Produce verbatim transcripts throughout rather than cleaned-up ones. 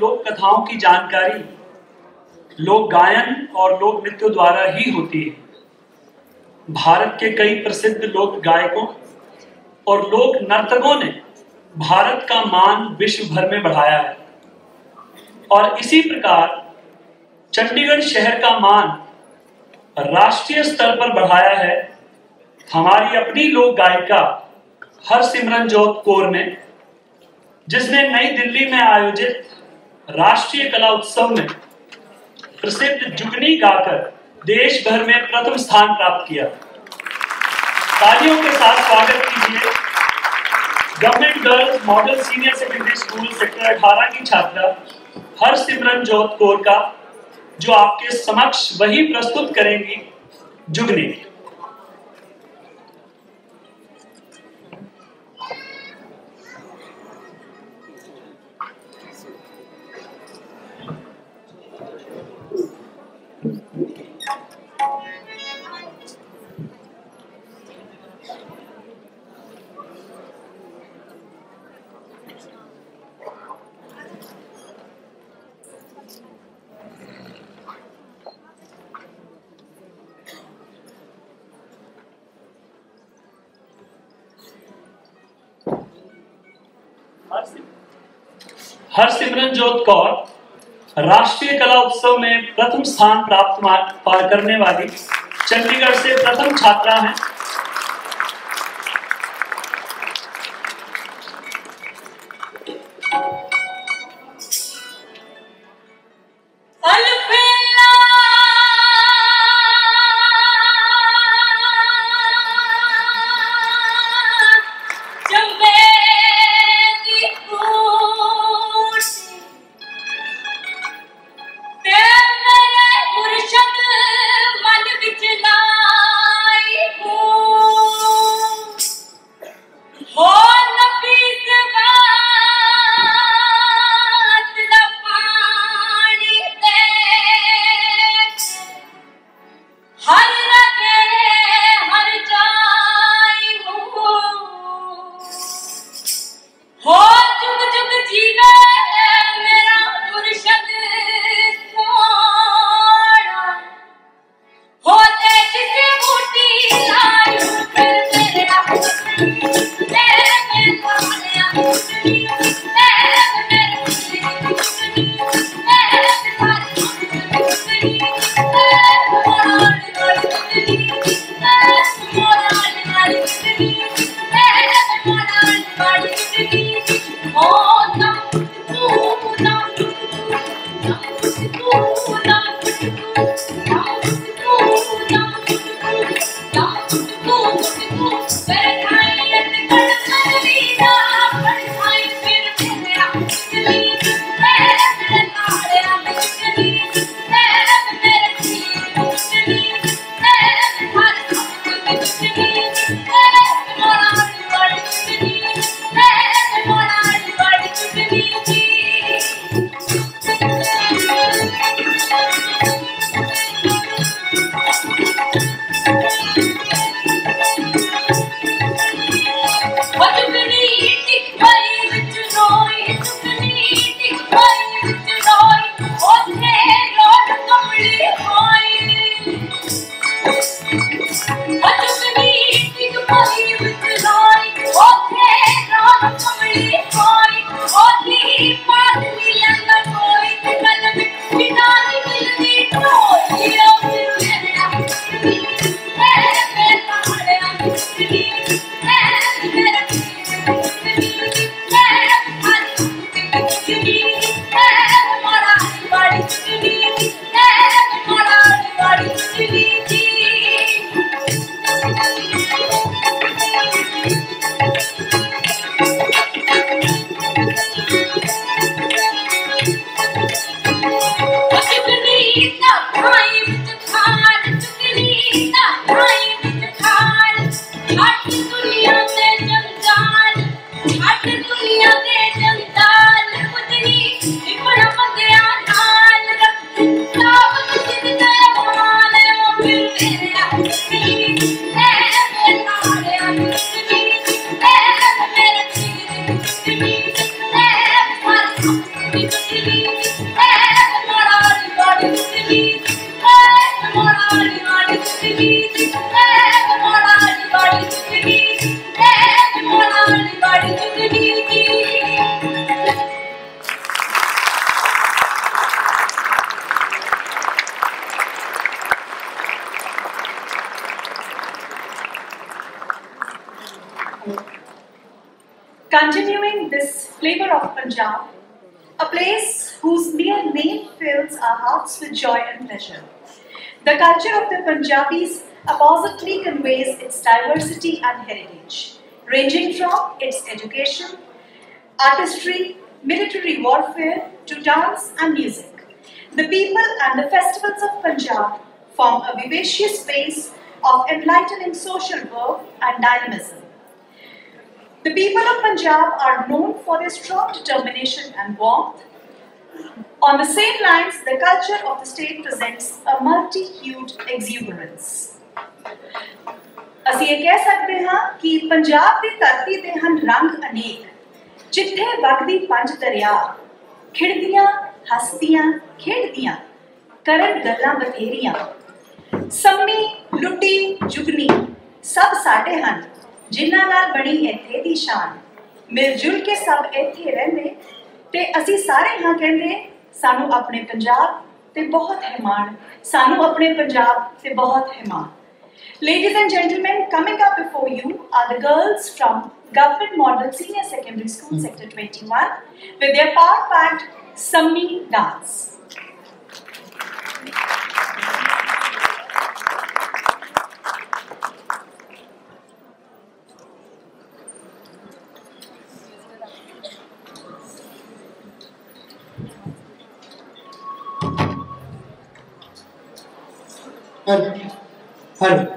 लोक कथाओं की जानकारी लोक गायन और लोक नृत्यों द्वारा ही होती है। भारत के कई प्रसिद्ध लोक गायकों और लोक नर्तकों ने भारत का मान विश्व भर में बढ़ाया है और इसी प्रकार चंडीगढ़ शहर का मान राष्ट्रीय स्तर पर बढ़ाया है हमारी अपनी लोक गायिका हरसिमरनजोत कौर ने, जिसने नई दिल्ली में आयोजित राष्ट्रीय कला उत्सव में प्रसिद्ध जुगनी गाकर देश भर में प्रथम स्थान प्राप्त किया। तालियों के साथ स्वागत कीजिए government girls model senior secondary school sector अठारह की छात्रा हरसिमरनजोत कौर का, जो आपके समक्ष वही प्रस्तुत करेंगी जुगनी। हरसिमरनजोत कौर राष्ट्रीय कला उत्सव में प्रथम स्थान प्राप्त करने वाली चंडीगढ़ से प्रथम छात्रा हैं। मन विच लाई हूं Continuing this flavor of Punjab, a place whose mere name fills our hearts with joy and pleasure. The culture of the Punjabis appositely conveys its diversity and heritage, ranging from its education, artistry, military warfare to dance and music. The people and the festivals of Punjab form a vivacious space of enlightening social work and dynamism. The people of Punjab are known for their strong determination and warmth. On the same lines, the culture of the state presents a multi-hued exuberance. ਅਸੀਂ ਇਹ ਕਹਿ ਸਕਦੇ ਹਾਂ ਕਿ ਪੰਜਾਬ ਦੀ ਧਰਤੀ ਦੇ ਹਨ ਰੰਗ ਅਨੇਕ, ਜਿੱਥੇ ਵਗਦੀ ਪੰਜ ਦਰਿਆ, ਖਿੜਦੀਆਂ, ਹੱਸਦੀਆਂ, ਖੇਡਦੀਆਂ, ਕਰਨ ਗੱਲਾਂ ਬਥੇਰੀਆਂ। ਸੰਮੀ, ਲੁੱਟੀ, ਜੁਗਨੀ ਸਭ ਸਾਡੇ ਹਨ, ਜਿਨ੍ਹਾਂ ਨਾਲ ਬਣੀ ਇੱਥੇ ਦੀ ਸ਼ਾਨ। ਮਿਲ ਜੁਲ ਕੇ ਸਭ ਇੱਥੇ ਰਹਿੰਦੇ ਤੇ ਅਸੀਂ ਸਾਰੇ ਹਾਂ ਕਹਿੰਦੇ ਸਾਨੂੰ ਆਪਣੇ ਪੰਜਾਬ ਤੇ ਬਹੁਤ ਹੈ ਮਾਣ, ਸਾਨੂੰ ਆਪਣੇ ਪੰਜਾਬ ਤੇ ਬਹੁਤ ਹੈ ਮਾਣ। Ladies and gentlemen, coming up before you are the girls from Government Model Senior Secondary School Sector twenty-one with their power-packed Sammi dance. Hello. Hello.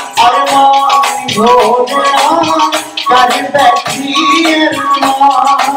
कर बैठी अरमान